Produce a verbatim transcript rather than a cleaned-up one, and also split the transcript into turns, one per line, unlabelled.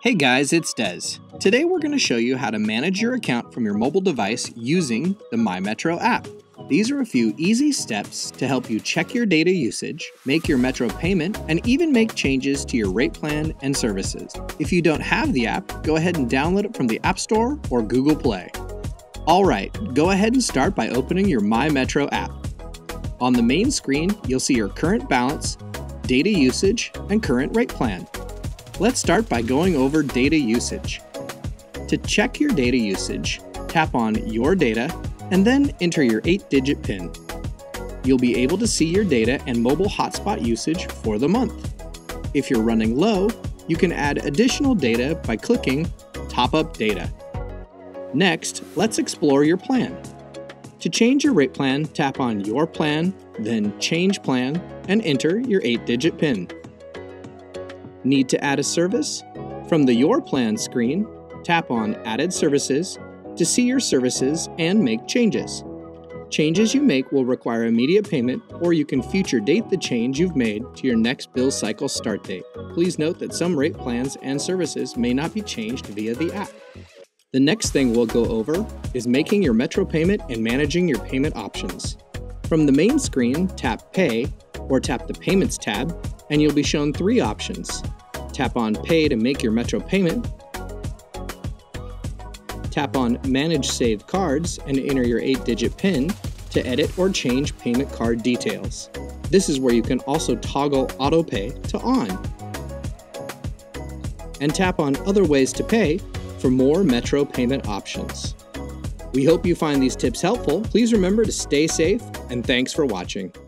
Hey guys, it's Des. Today we're going to show you how to manage your account from your mobile device using the myMetro app. These are a few easy steps to help you check your data usage, make your Metro payment, and even make changes to your rate plan and services. If you don't have the app, go ahead and download it from the App Store or Google Play. Alright, go ahead and start by opening your myMetro app. On the main screen, you'll see your current balance, data usage, and current rate plan. Let's start by going over data usage. To check your data usage, tap on Your Data and then enter your eight digit PIN. You'll be able to see your data and mobile hotspot usage for the month. If you're running low, you can add additional data by clicking Top Up Data. Next, let's explore your plan. To change your rate plan, tap on Your Plan, then Change Plan, and enter your eight digit PIN. Need to add a service? From the Your Plan screen, tap on Added Services to see your services and make changes. Changes you make will require immediate payment, or you can future date the change you've made to your next bill cycle start date. Please note that some rate plans and services may not be changed via the app. The next thing we'll go over is making your Metro payment and managing your payment options. From the main screen, tap Pay or tap the Payments tab, and you'll be shown three options. Tap on Pay to make your Metro payment. Tap on Manage Saved Cards and enter your eight digit PIN to edit or change payment card details. This is where you can also toggle Auto Pay to On. And tap on Other Ways to Pay for more Metro payment options. We hope you find these tips helpful. Please remember to stay safe, and thanks for watching.